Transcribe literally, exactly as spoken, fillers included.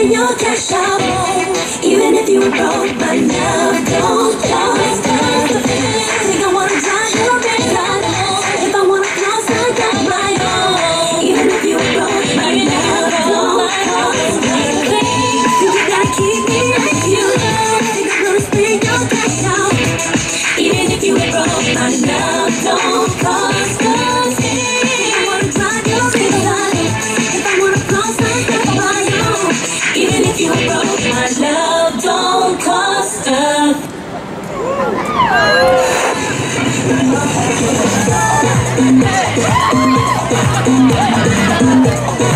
spend your cash out. Even if you were broke, my love don't cost us a thing. Think I wanna drive your Benz, I know. If I wanna cross, I got my own. Even if you were broke, my love don't cost us a thing. Think you gotta keep me like you love. Think I'm gonna spend your cash out. Even if you were broke, my love don't cost us a thing. Think I wanna drive your Benz, I know. If I wanna cross, I got my own. Even if you were broke, my love don't cost us.